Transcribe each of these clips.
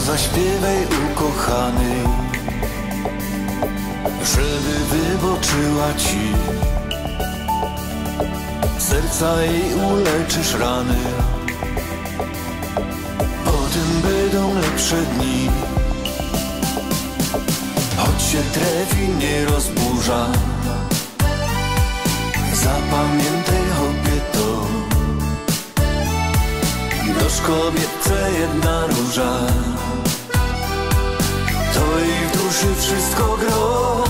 zaśpiewaj ukochany, żeby wyboczyła ci serca i uleczysz rany. Potem będą lepsze dni, choć się trefi nie rozburza. Zapamiętaj chłopie to, dość kobietce jedna róża, to jej w duszy wszystko gro.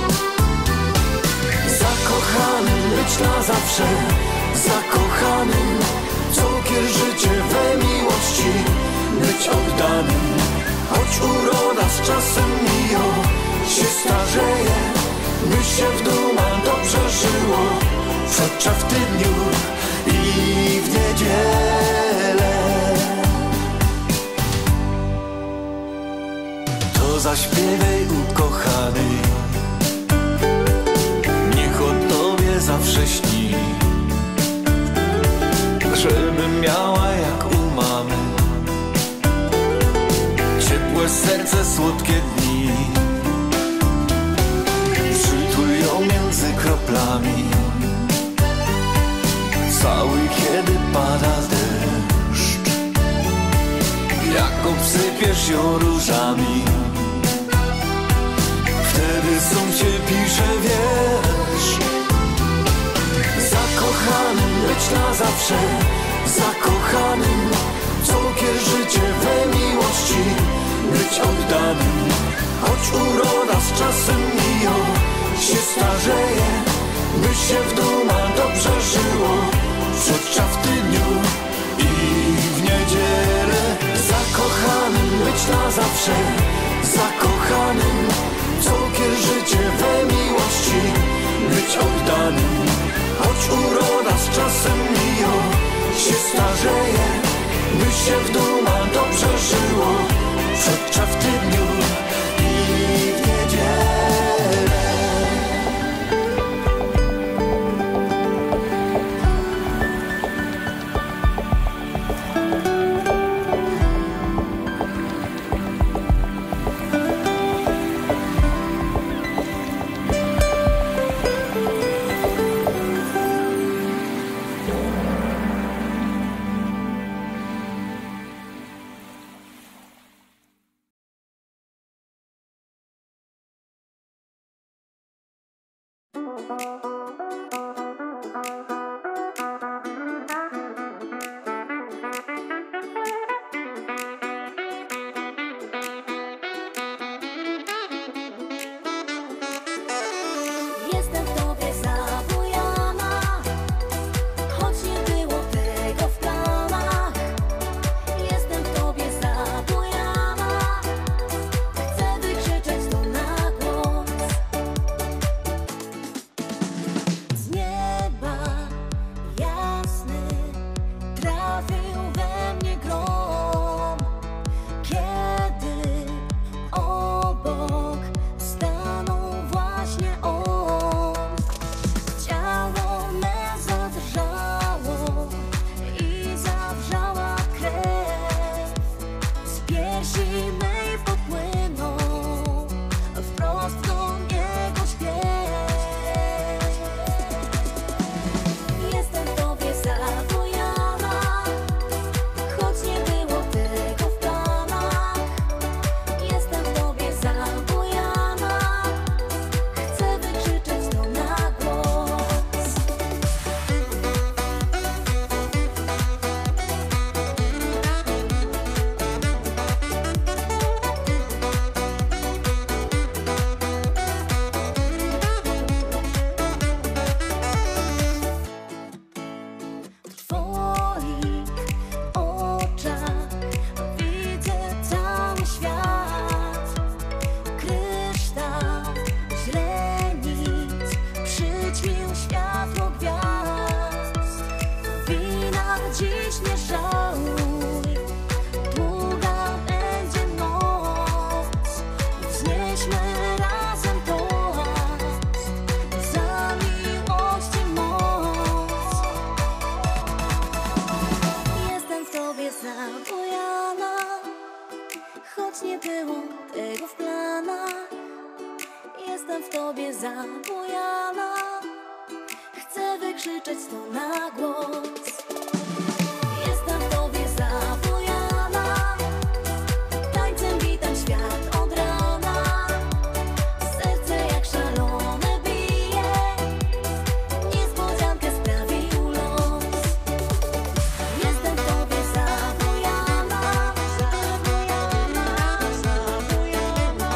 Zakochanym być na zawsze, zakochanym cukier życie we miłości, być oddanym, choć uroda z czasem mijo się starzeje, by się w dumach dobrze żyło, trzecia w tygodniu i w niedzielę. To zaśpiewaj ukochany, niech o tobie zawsze śni, żeby miała jak u mamy ciepłe serce, słodkie dni. Przytul ją między kroplami, cały kiedy pada deszcz, jak obsypiesz ją różami, wtedy sąsie pisze wiersz. Zakochanym być na zawsze, zakochanym cukier życie we miłości, być oddanym, choć uroda z czasem mijo się starzeje, by się w dumach dobrze żyło, trzecia w tygodniu i w niedzielę. Zakochanym być na zawsze, zakochanym cukier życie we miłości, być oddanym, choć uroda z czasem mijo się starzeje, by się w dumach dobrze żyło, trzecia w tygodniu i w niedzielę. Jestem w tobie zabujana, choć nie było tego w planach. Jestem w tobie zabujana, chcę wykrzyczeć to na głos. choć nie było tego w planach. Jestem w tobie zabujana, chcę wykrzyczeć to na głos. Jestem w tobie zabujana, tańcem witam świat od rana. Serce jak szalone bije, niespodziankę sprawił los. Jestem w tobie zabujana, zabujana, zabujana.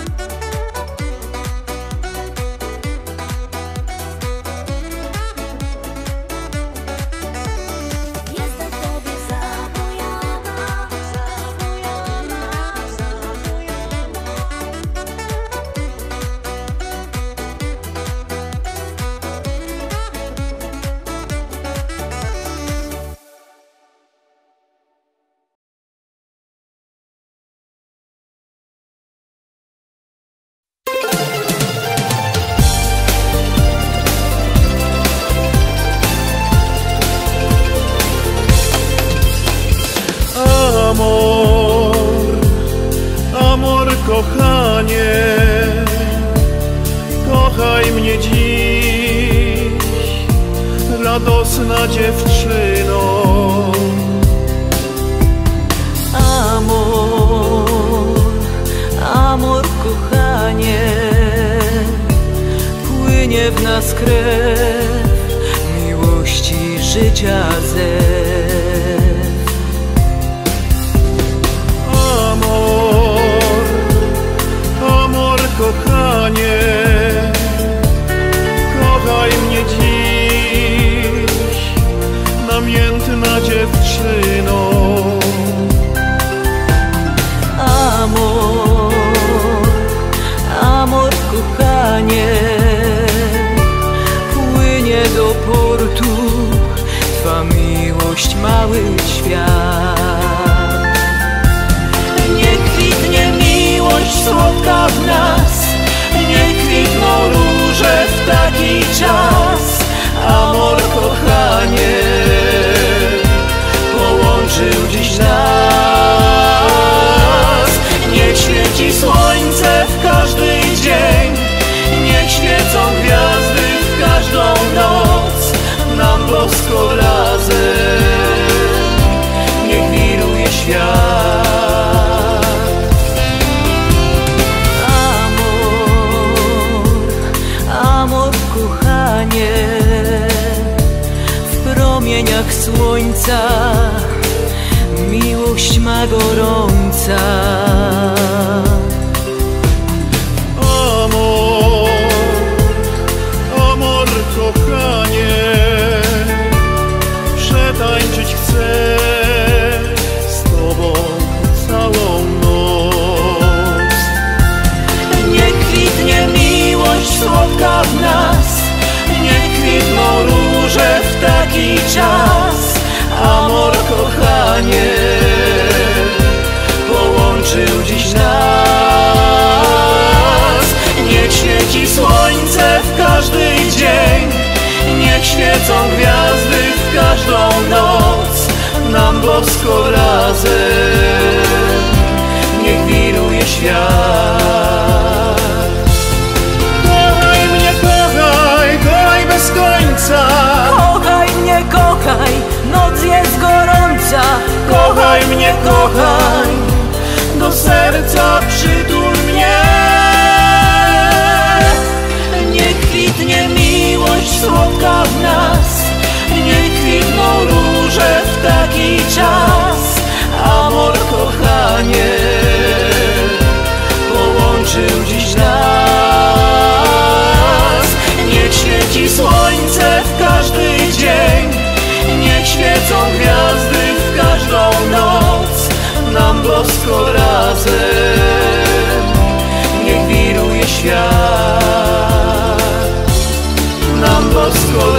Jestem w tobie zabujana, zabujana, zabujana. Amor, amor, kochanie, kochaj mnie dziś, radosna dziewczyno. Amor, amor, kochanie, płynie w nas krew miłości, życia zew. Amor, amor, kochanie, kochaj mnie dziś, namiętna dziewczyno. Amor, amor, kochanie, płynie do portu twa miłość, mały świat. Nie kwitnie miłość słodka w nas, nie kwitną róże w taki czas. Amor, kochanie, połączył dziś nas. Niech świeci słońce w każdy dzień, niech świecą gwiazdy w każdą noc, nam bosko razem niech wiruje świat. Amor, kochanie, w promieniach słońca miłość ma gorąca. Amor, amor, kochanie, przetańczyć chcę z tobą całą noc. Nie kwitnie miłość słodka w nas, nie kwitną róże w taki czas. Amor, kochanie, połączył dziś nas. Niech świeci słońce w każdy dzień, niech świecą gwiazdy w każdą noc, nam bosko razem niech wiruje świat. Kochaj mnie, kochaj, kochaj bez końca. Kochaj mnie, kochaj, noc jest gorąca. Kochaj mnie, kochaj, do serca przytul mnie. Niech kwitnie miłość słodka w nas, niech kwitną róże w taki czas. Amor, kochanie, połączył dziś nas. Niech świeci słońce w każdy dzień, niech świecą gwiazdy w każdą noc, nam bosko razem niech wiruje świat. Nam bosko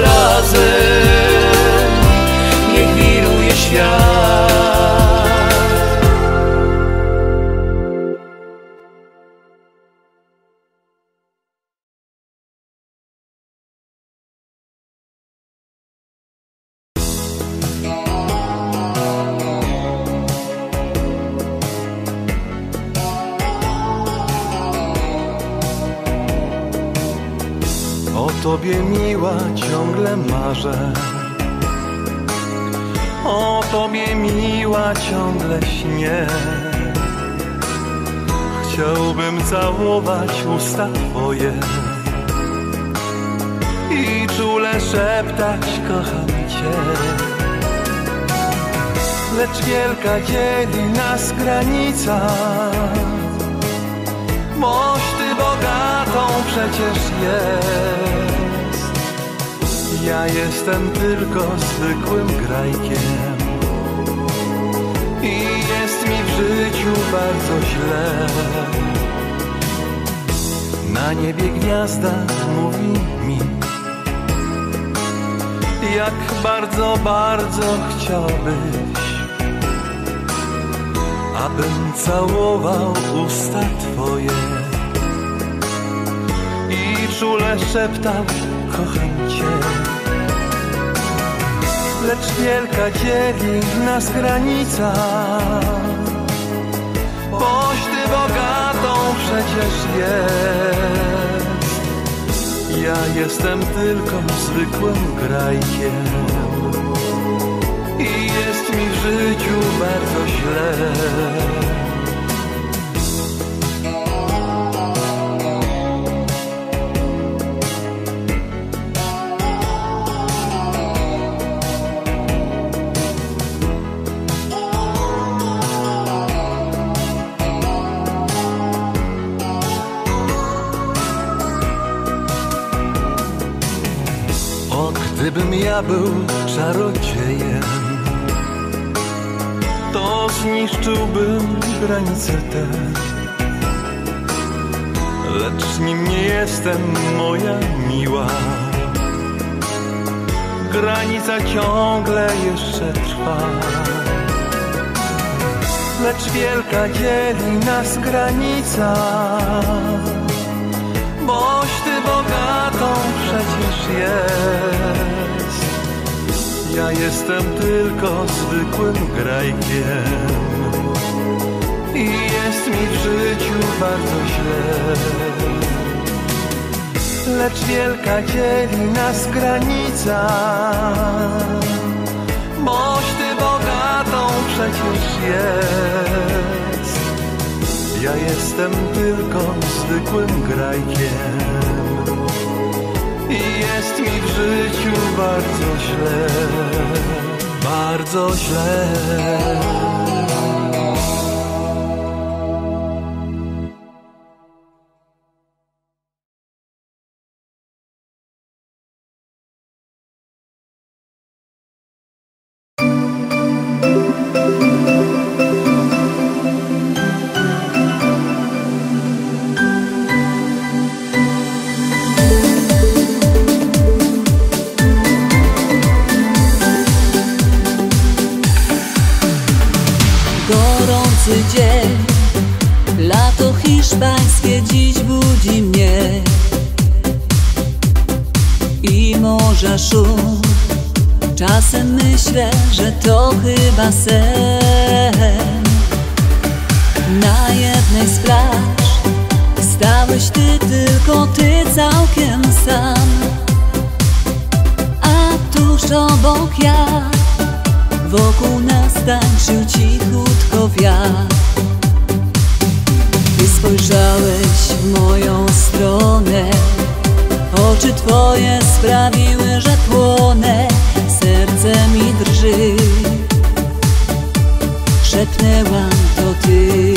Tobie miła ciągle marzę, o Tobie miła ciągle śnię. Chciałbym całować usta Twoje i czule szeptać kocham Cię. Lecz wielka dzieli nas granica, boś Ty bogatą przecież jest. Ja jestem tylko zwykłym grajkiem i jest mi w życiu bardzo źle. Na niebie gwiazda mówi mi, jak bardzo, bardzo chciałbyś, abym całował usta Twoje i czule szeptał kocham Cię. Lecz wielka dzieli nas granica, boś Ty bogatą przecież jest. Ja jestem tylko zwykłym grajkiem i jest mi w życiu bardzo źle. Gdybym ja był czarodziejem, to zniszczyłbym granice te. Lecz nim nie jestem, moja miła, granica ciągle jeszcze trwa. Lecz wielka dzieli nas granica, boś Ty bogatą przecież jest. Ja jestem tylko zwykłym grajkiem i jest mi w życiu bardzo źle. Lecz wielka dzieli nas granica, boś Ty bogatą przecież jest. Ja jestem tylko zwykłym grajkiem i jest mi w życiu bardzo źle, bardzo źle. Dzień, lato hiszpańskie dziś budzi mnie i morza szum. Czasem myślę, że to chyba sen. Na jednej z plaż stałeś Ty, tylko Ty całkiem sam, a tuż obok ja. Wokół nas tańczył cichutko wiatr. Ty spojrzałeś w moją stronę, oczy Twoje sprawiły, że płonę. Serce mi drży, szepnęłam to Ty.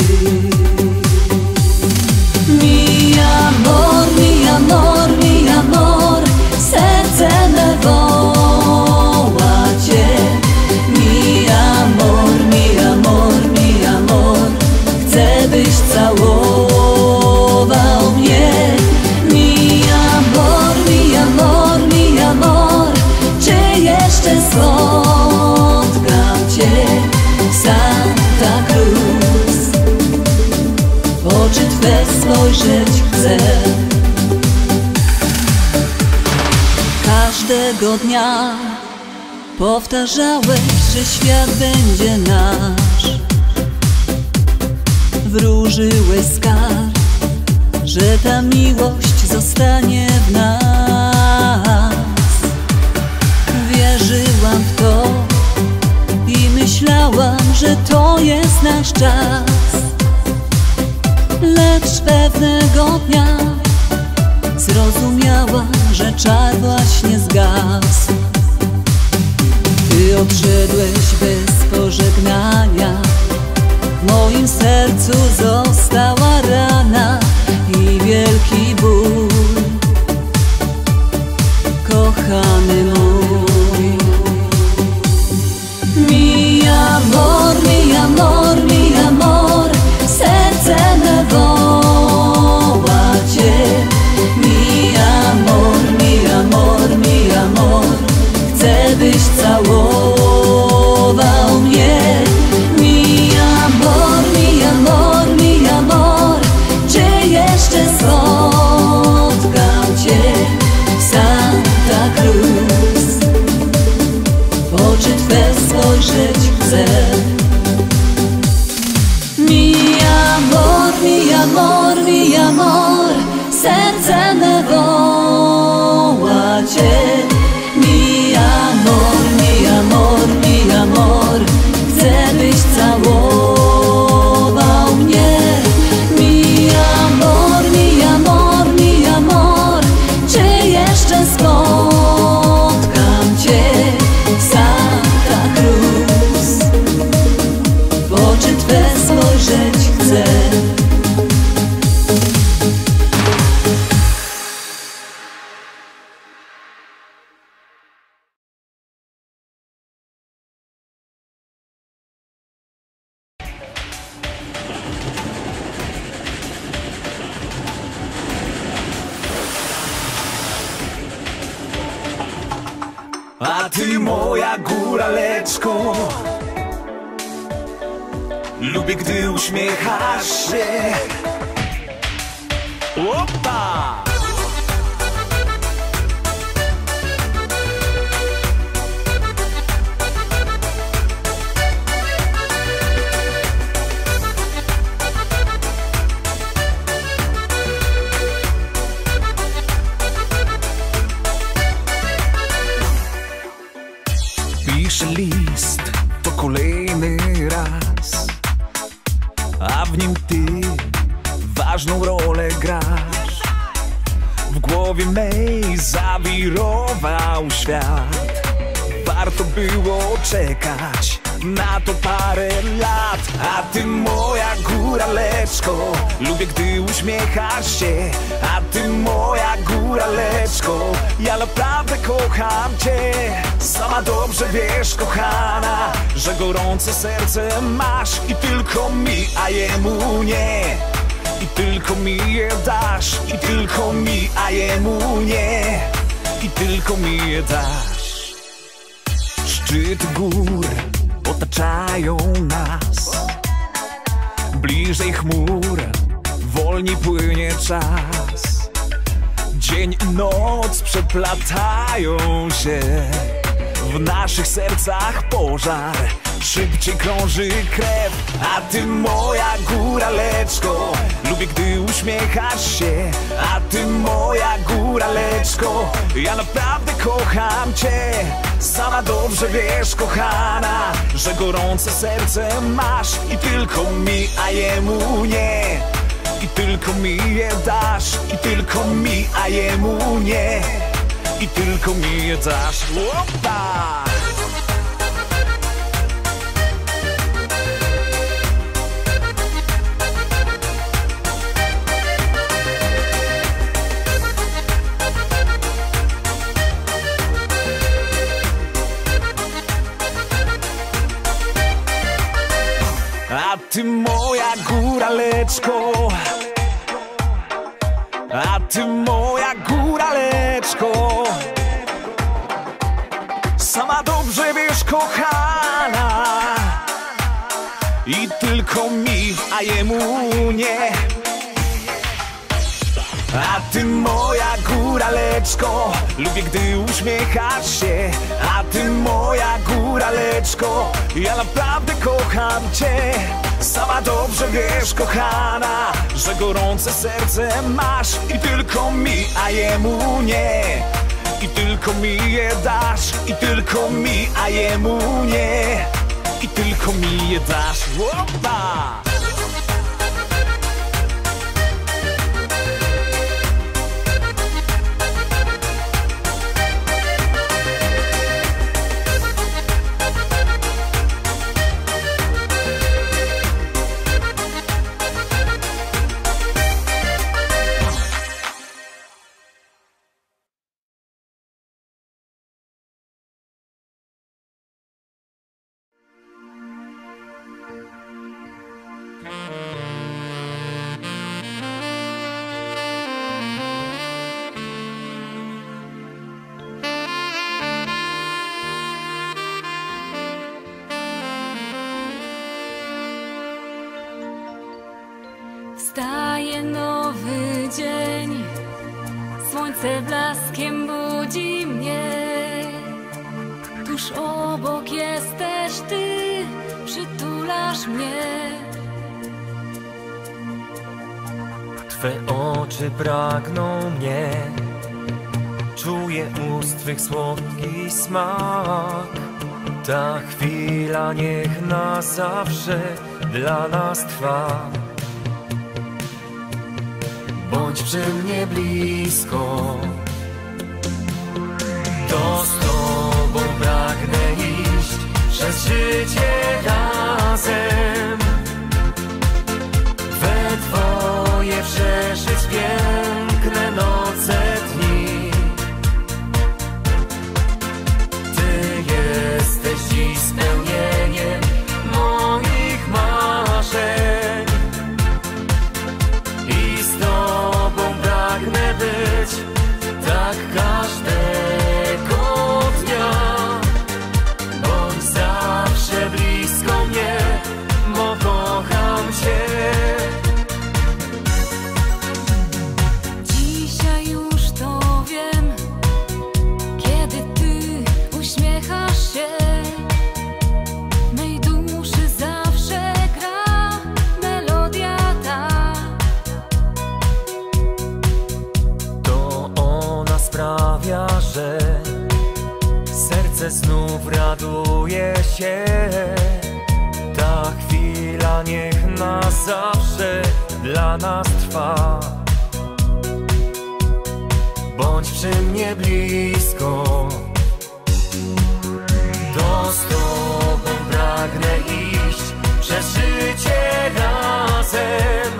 Mi amor, mi amor, mi amor, serce me woła Cię. Mi amor, mi amor, mi amor, chcę byś całował mnie. Mi amor, mi amor, mi amor, czy jeszcze spotkam Cię w Santa Cruz? W oczy Twe spojrzeć chcę. Każdego dnia powtarzałeś, że świat będzie nasz. Wróżyłeś skarb, że ta miłość zostanie w nas. wierzyłam w to i myślałam, że to jest nasz czas. Lecz pewnego dnia zrozumiałam, że czar właśnie zgasł. Ty odszedłeś bez pożegnania, w moim sercu została rana i wielki ból. Kochany mój, mi amor, mi amor, mi amor, serce me woła Cię. Mi amor, mi amor, mi amor, chcę byś całował mnie. Mi amor, mi amor, mi amor, czy jeszcze spotkam Cię w Santa Cruz? W oczy Twe spojrzeć chcę. Mi amor, mi amor, mi amor, serce me woła Cię. Mi amor, mi amor, mi amor, chcę byś całował mnie. Mi amor, mi amor, mi amor, czy jeszcze spotkam Cię w Santa Cruz? W oczy Twe spojrzeć chcę. A ty moja góraleczko, lubię gdy uśmiechasz się. Opa! Piszę list to kolejny raz, a w nim ty ważną rolę grasz. W głowie mej zawirował świat. Warto było czekać na to parę lat. A ty moja góraleczko, lubię gdy uśmiechasz się. A ty moja góraleczko, ja naprawdę kocham cię. Sama dobrze wiesz, kochana, że gorące serce masz i tylko mi, a jemu nie. I tylko mi je dasz, i tylko mi, a jemu nie. I tylko mi je dasz. Szczyty gór otaczają nas, bliżej chmur wolniej płynie czas. Dzień i noc przeplatają się, w naszych sercach pożar, szybciej krąży krew. A ty moja góraleczko, lubię gdy uśmiechasz się. A ty moja góraleczko, ja naprawdę kocham cię. Sama dobrze wiesz, kochana, że gorące serce masz i tylko mi, a jemu nie. I tylko mi je dasz, i tylko mi, a jemu nie. I tylko mi je dasz. Opa! A ty moja góraleczko, a ty moja góraleczko, sama dobrze wiesz, kochana, i tylko mi, a jemu nie. A ty moja góraleczko, lubię gdy uśmiechasz się. A ty moja góraleczko, ja naprawdę kocham cię. Sama dobrze wiesz, kochana, że gorące serce masz i tylko mi, a jemu nie. i tylko mi je dasz. I tylko mi, a jemu nie. I tylko mi je dasz. Opa! Wstaje nowy dzień, słońce blaskiem budzi mnie. Tuż obok jesteś ty, przytulasz mnie. Twe oczy pragną mnie, czuję ust twych słodki smak. Ta chwila niech na zawsze dla nas trwa. Bądź przy mnie blisko, to z tobą pragnę iść przez życie razem. We dwoje przeżyć piękne noce, dni. Ty jesteś dziś spełnieniem moich marzeń. I z tobą pragnę być tak każdego dnia. Bądź zawsze blisko mnie, bo kocham cię. Dzisiaj już to wiem, kiedy ty uśmiechasz się. W mej duszy zawsze gra melodia ta. To ona sprawia, że serce znów raduje się. Ta chwila niech na zawsze dla nas trwa. Bądź przy mnie blisko, to z tobą pragnę iść przez życie razem.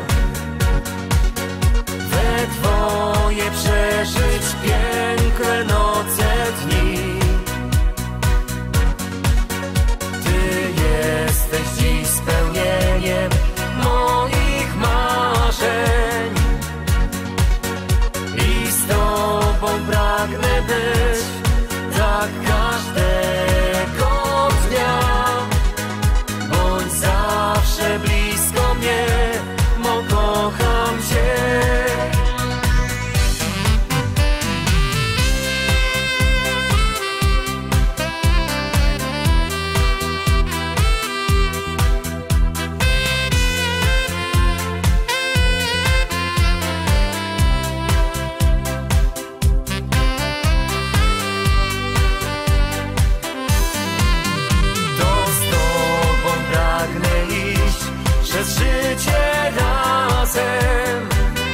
We dwoje przeżyć piękne noce, dni. Ty jesteś dziś spełnieniem moich marzeń. I z tobą pragnę być tak każdego dnia. Bądź zawsze blisko mnie, bo kocham cię. To z tobą pragnę iść przez życie razem.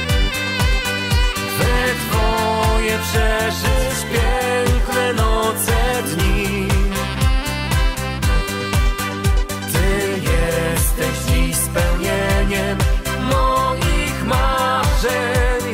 We dwoje przeżyć piękne noce, dni. Ty jesteś dziś spełnieniem moich marzeń.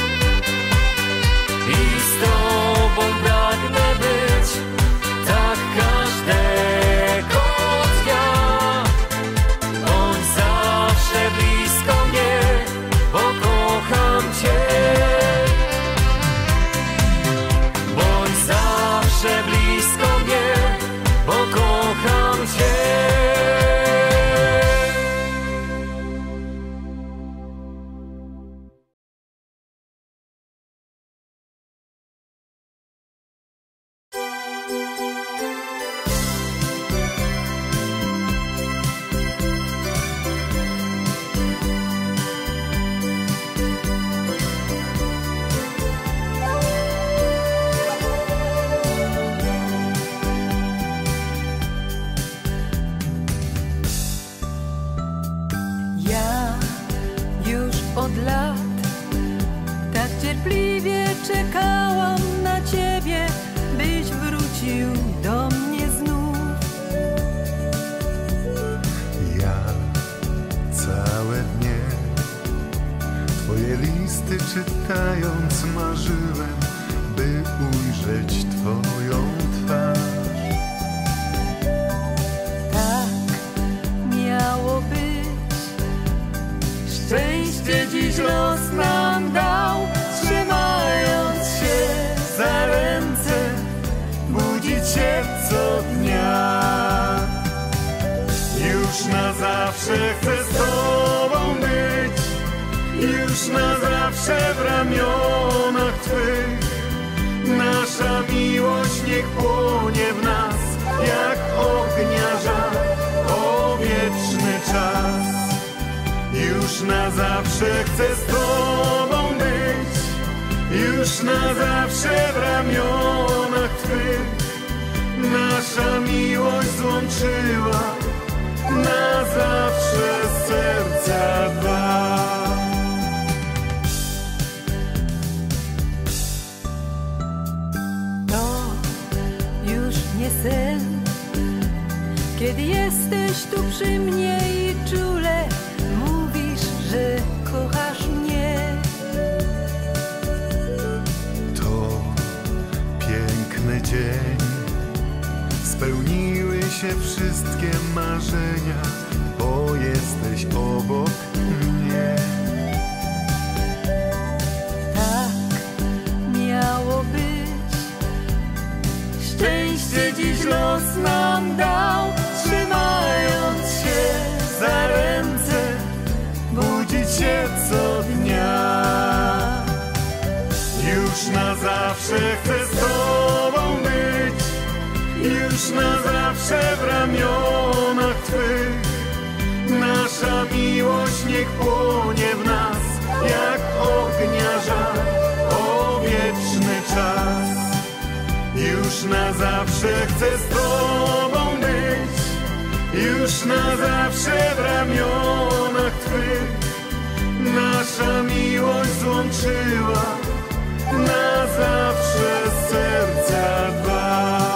I z tobą pragnę być tak każdego dnia. Bądź zawsze blisko mnie, bo kocham cię. Bądź zawsze Cierpliwie czekałam na ciebie, byś wrócił do mnie znów. Ja całe dnie twoje listy czytając marzyłem, by ujrzeć twoją twarz. Tak miało być. Szczęście dziś los nam dał, trzymając się za ręce, budzić się co dnia. Już na zawsze chcę z tobą być, już na zawsze w ramionach twych. Nasza miłość niech płonie w nas jak ognia żar, o wieczny czas. Już na zawsze chcę z tobą być, już na zawsze w ramionach twych. Nasza miłość złączyła na zawsze serca dwa. To już nie sen, kiedy jesteś tu przy mnie i czule mówisz, że kochasz mnie. To piękny dzień, spełniły się wszystkie marzenia, bo jesteś obok mnie. Tak miało być. Szczęście dziś los nam dał, trzymając się za ręce, budzić się co dnia. Już na zawsze chcę z tobą być, już na zawsze w ramionach twych. Nasza miłość niech płonie w nas jak ognia żar, o wieczny czas. Już na zawsze chcę z tobą być, już na zawsze w ramionach twych. Nasza miłość złączyła na zawsze serca dwa.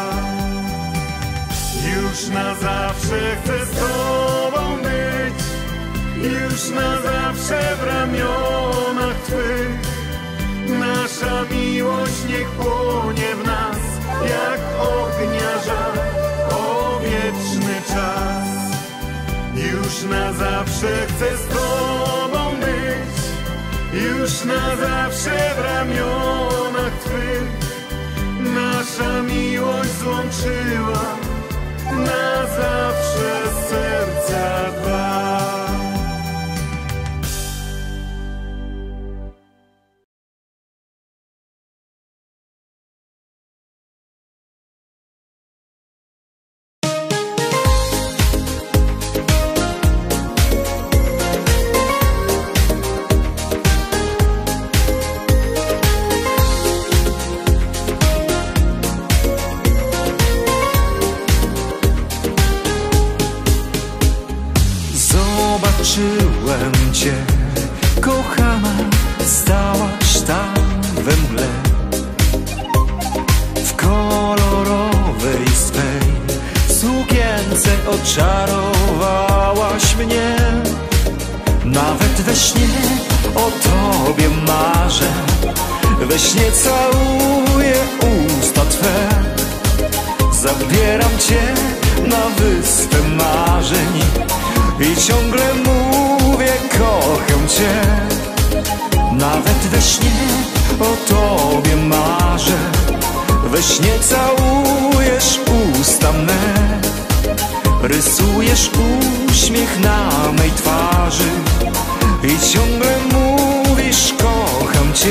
Już na zawsze chcę z tobą być, już na zawsze w ramionach twych. Nasza miłość niech płonie w nas jak ognia żar, o wieczny czas. Już na zawsze chcę z tobą być, już na zawsze w ramionach twych. Nasza miłość złączyła na zawsze serca dwa. Zobaczyłem cię, kochana, stałaś tam we mgle. W kolorowej swej sukience oczarowałaś mnie. Nawet we śnie o tobie marzę, we śnie całuję usta twe. Zabieram cię na wyspę marzeń i ciągle mówię, kocham cię. Nawet we śnie o tobie marzę, we śnie całujesz usta me. Rysujesz uśmiech na mej twarzy i ciągle mówisz, kocham cię.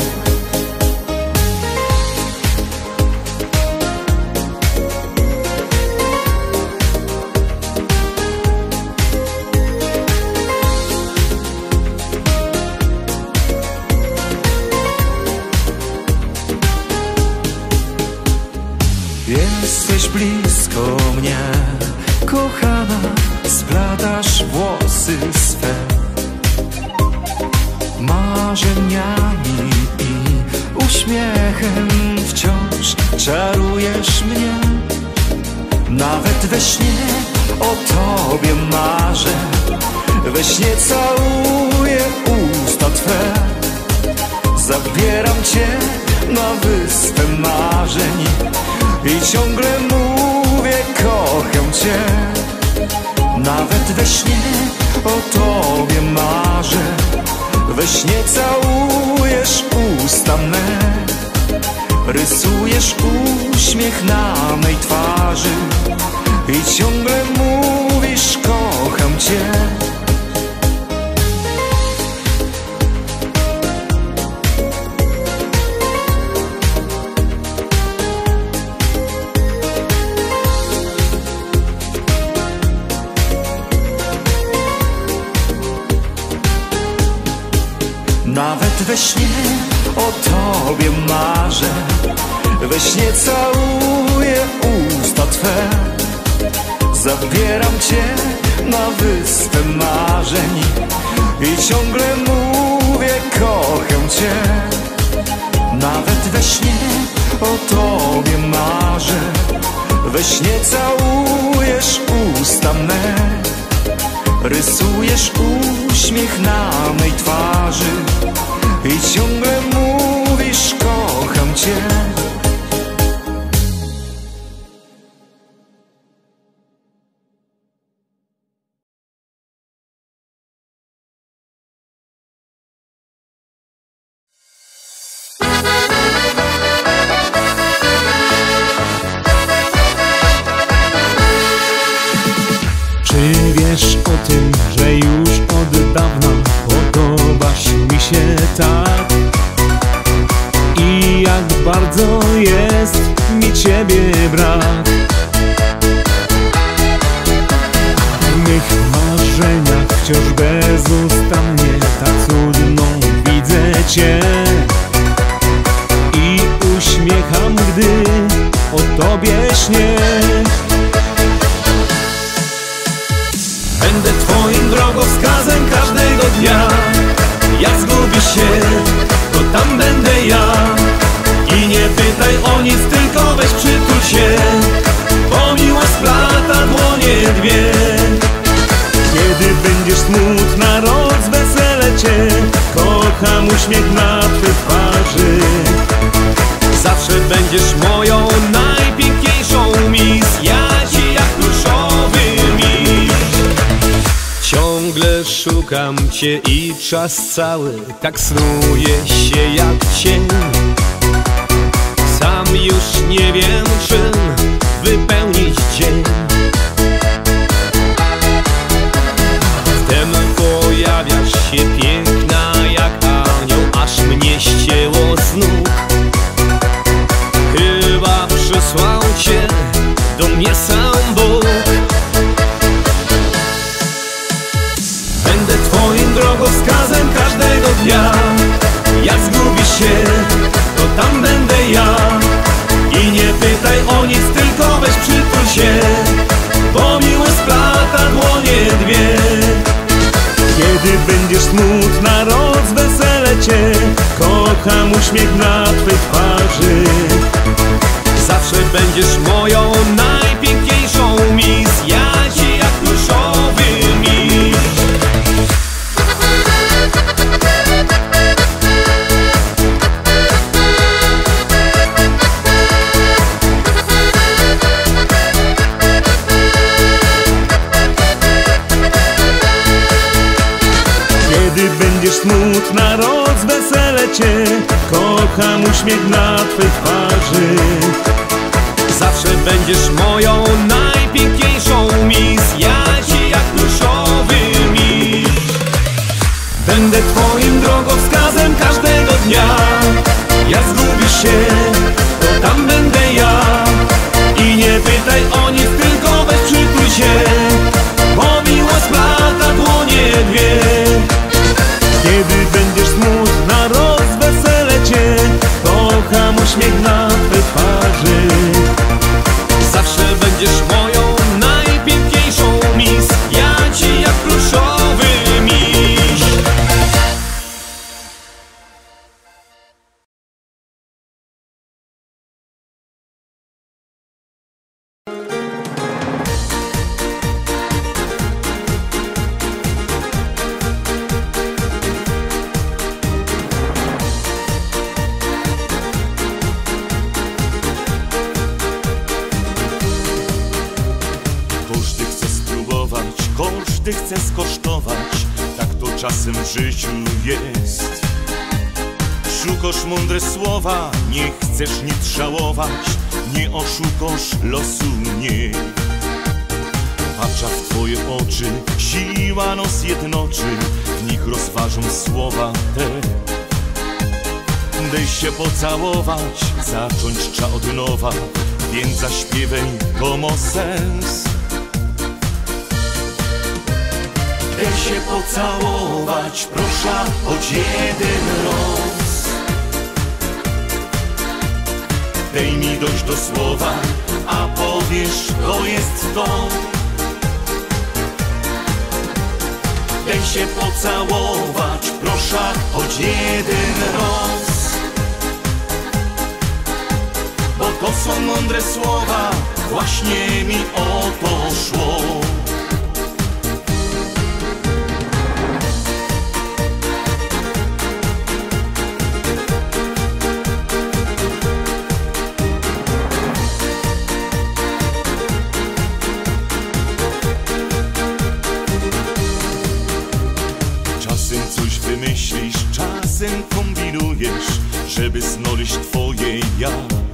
Jesteś blisko mnie, kochana, splatasz włosy swe marzeniami i uśmiechem wciąż czarujesz mnie. Nawet we śnie o tobie marzę, we śnie całuję usta twe. Zabieram cię na wyspę marzeń i ciągle mówię kocham cię. Nawet we śnie o tobie marzę, we śnie całujesz usta me. Rysujesz uśmiech na mej twarzy i ciągle mówisz kocham cię. Nawet we śnie o tobie marzę, we śnie całuję usta twe. Zabieram cię na wyspę marzeń i ciągle mówię kocham cię. Nawet we śnie o tobie marzę, we śnie całujesz usta me. Rysujesz uśmiech na mej twarzy i ciągle mówisz kocham cię. Czy wiesz o tym, że już od dawna podobasz mi się tak? I jak bardzo jest mi ciebie brak. W mych marzeniach wciąż bezustannie tak cudną widzę cię. I uśmiecham, gdy o tobie śnię. Będę twoim drogowskazem każdego dnia. Jak zgubisz się, to tam będę ja. I nie pytaj o nic, tylko weź przytul się, bo miłość splata dłonie dwie. Kiedy będziesz smutna, rozweselę cię. Kocham uśmiech na twej twarzy. Zawsze będziesz moją najpiękniejszą miss. Ja ci jak pluszowy miś. Ciągle szukam cię i czas cały tak snuje się jak cień. Sam już nie wiem, czym wypełnić dzień. Wtem pojawiasz się piękna jak anioł, aż mnie ścięło z nóg. Chyba przysłał cię do mnie sam Bóg. Będę twoim drogowskazem każdego dnia. Jak zgubisz się, to tam będę ja. I nie pytaj o nic, tylko weź przytul się, bo miłość splata dłonie dwie. Kiedy będziesz smutna, rozweselę cię. Kocham uśmiech na twej twarzy. Zawsze będziesz moją najpiękniejszą miss. Ja ci jak pluszowy miś. Kiedy będziesz smutna, rozweselę cię. Kocham uśmiech na twej twarzy. Zawsze będziesz moją najpiękniejszą miss. Ja ci jak pluszowy miś. Będę twoim drogowskazem każdego dnia. Jak zgubisz się, to tam będę ja. I nie pytaj o nic, tylko weź przytul się, bo miłość splata dłonie dwie. Kiedy będziesz smutna, rozweselę cię. Kocham uśmiech na twej twarzy. Zawsze będziesz moją najpiękniejszą miss. Ja ci jak pluszowy miś. chcę skosztować, tak to czasem w życiu jest. Szukasz mądre słowa, nie chcesz nic żałować, nie oszukasz losu, nie. Patrza w twoje oczy, siła nos jednoczy, w nich rozważą słowa te. Daj się pocałować, zacząć trza od nowa, więc zaśpiewaj, to ma sens. Daj się pocałować, proszę, choć jeden raz. Daj mi dojść do słowa, a powiesz, to jest to. Daj się pocałować, proszę, choć jeden raz. Bo to są mądre słowa, właśnie mi o to szło. Czasem coś wymyślisz, czasem kombinujesz, żeby znaleźć twoje ja.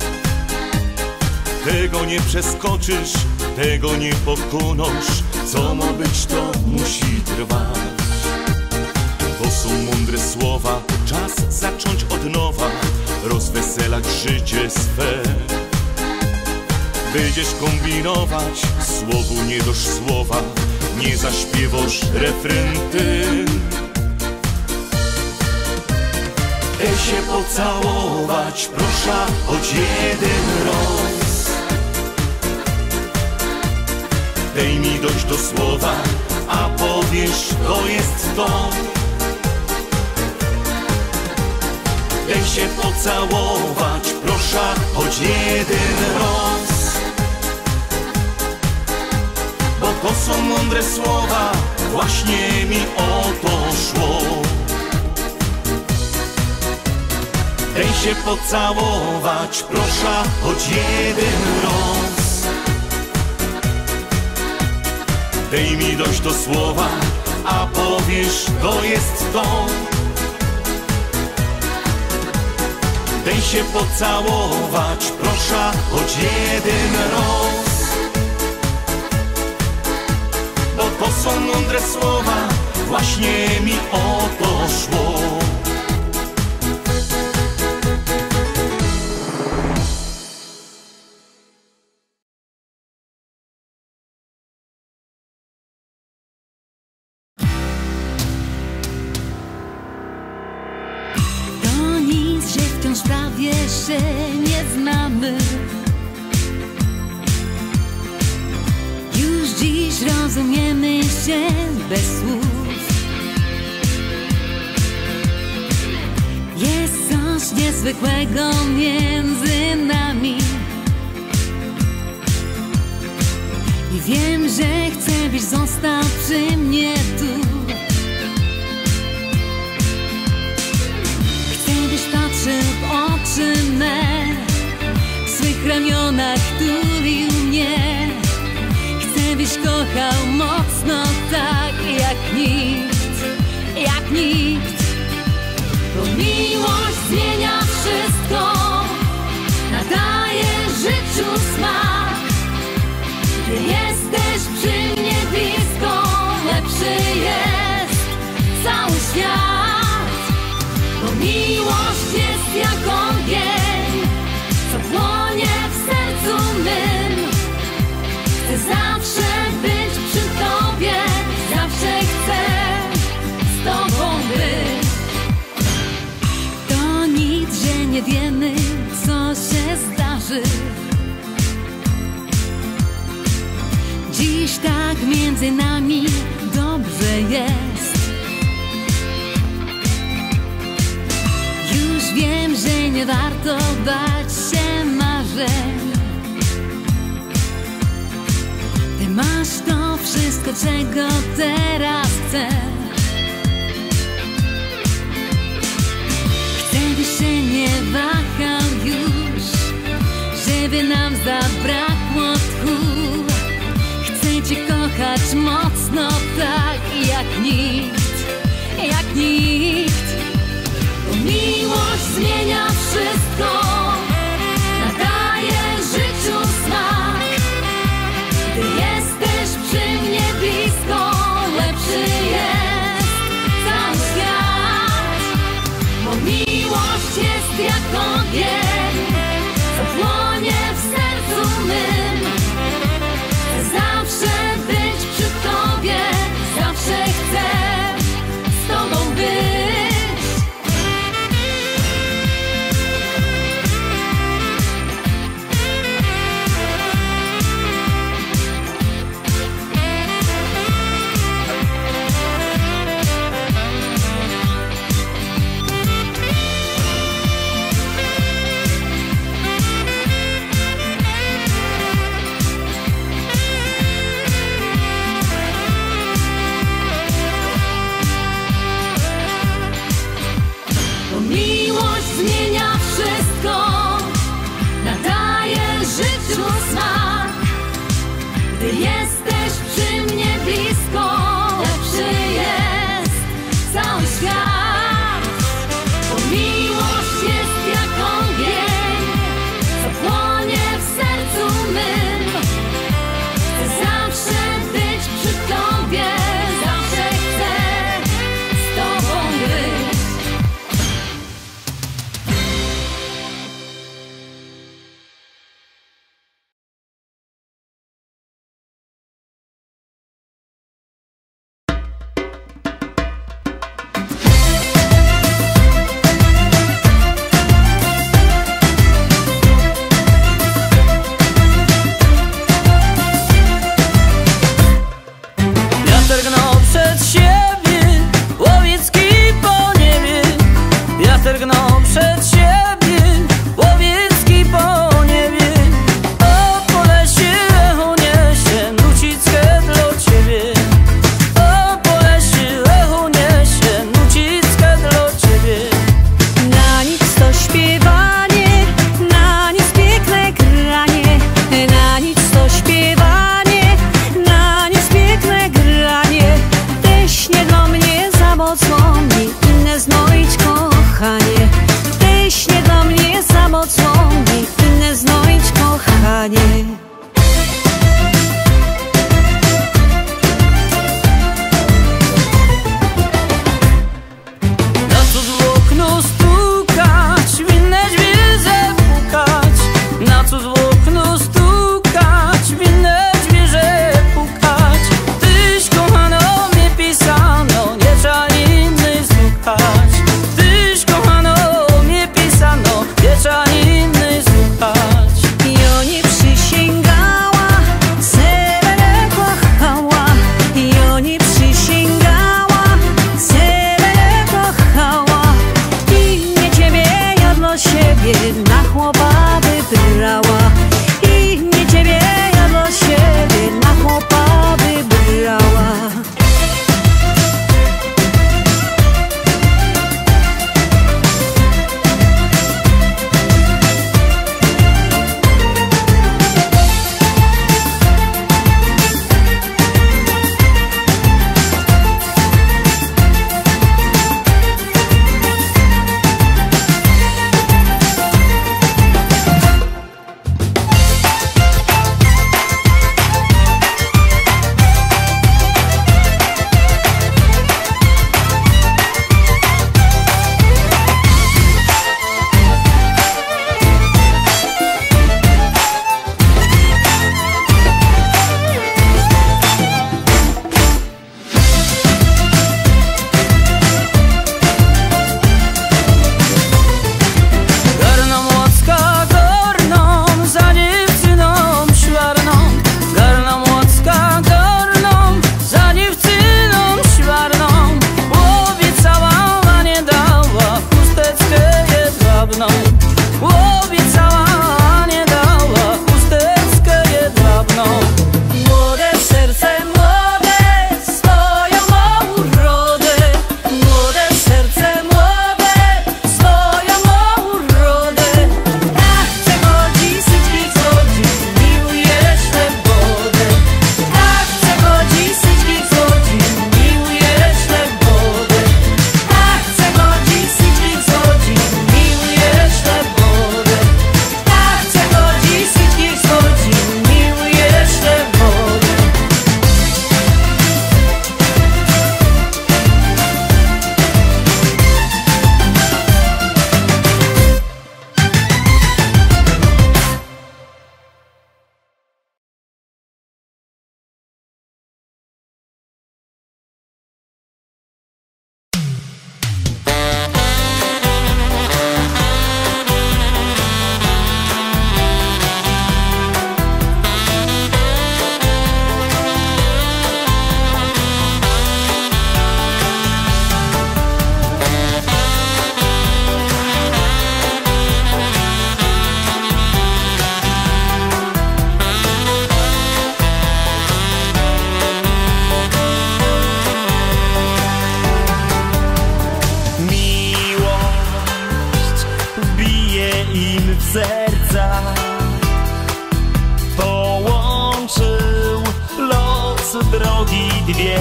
Tego nie przeskoczysz, tego nie pokonasz, co ma być, to musi trwać. To są mądre słowa, czas zacząć od nowa, rozweselać życie swe. Będziesz kombinować, słowu nie dosz słowa, nie zaśpiewasz refren ty. Daj się pocałować, proszę, choć jeden raz. Daj mi dojść do słowa, a powiesz, to jest to. Daj się pocałować, proszę, choć jeden raz. Bo to są mądre słowa, właśnie mi o to szło. Daj się pocałować, proszę, choć jeden raz. Daj mi dojść do słowa, a powiesz, to jest to. Daj się pocałować, proszę, choć jeden raz. Bo to są mądre słowa, właśnie mi o to szło. Wciąż prawie się nie znamy. Już dziś rozumiemy się bez słów. Jest coś niezwykłego między nami i wiem, że chcę, byś został przy mnie tu. Patrzył w oczy me, w swych ramionach tulił mnie. Chcę, byś kochał mocno tak jak nikt, jak nikt. Bo miłość zmienia wszystko, nadaje życiu smak. Gdy jesteś przy mnie blisko, lepszy jest cały świat. Bo miłość jest jak ogień, co płonie w sercu mym. Chcę zawsze być przy tobie, zawsze chcę z tobą być. To nic, że nie wiemy, co się zdarzy. Dziś tak między nami dobrze jest. Wiem, że nie warto bać się marzeń. Ty masz to wszystko, czego teraz chcę. Chcę, byś się nie wahał już, żeby nam zabrakło tchu. Chcę cię kochać mocno tak nikt. Bo miłość zmienia wszystko, nadaje życiu smak. Gdy jesteś przy mnie blisko, lepszy jest cały świat. Bo miłość jest jak ogień, co płonie w sercu mym. Chcę zawsze być przy Tobie, zawsze chcę z Tobą być. serca połączył los drogi dwie.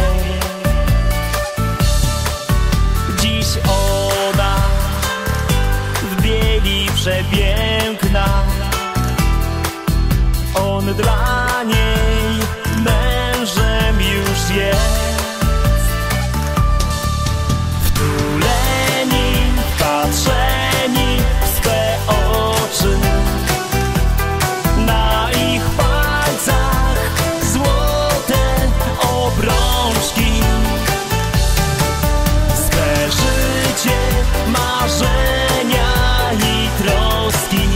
Dziś ona w bieli przepiękna, on dla niej mężem już jest. Wtuleni, patrzeni w swe oczy, na ich palcach złote obrączki. Swe życie, marzenia i troski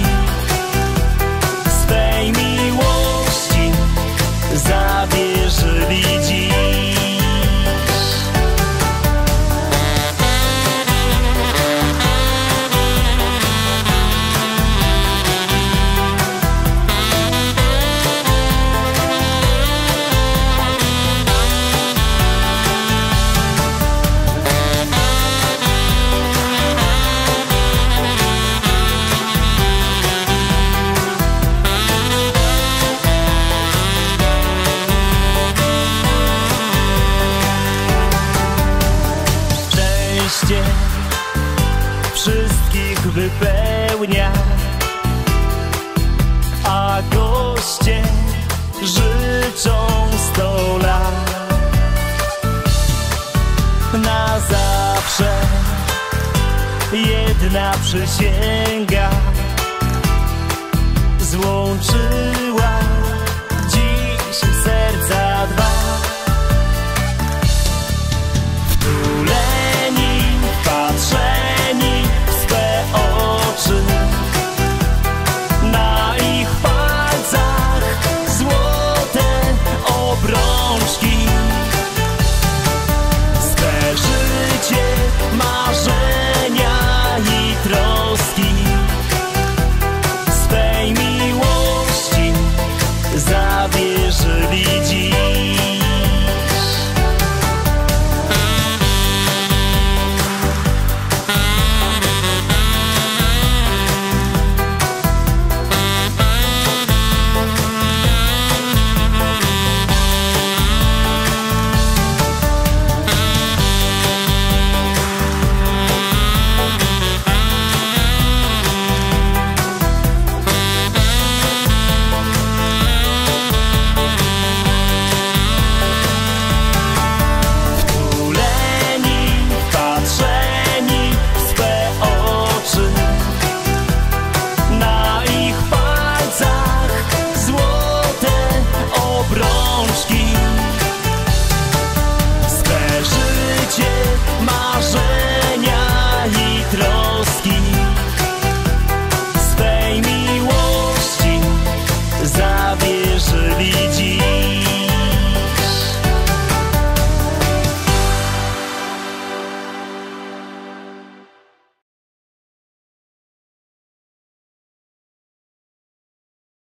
swej miłości zawierzyli dziś. Szczęście wszystkich wypełnia, a goście życzą 100 lat. Na zawsze jedna przysięga złączyła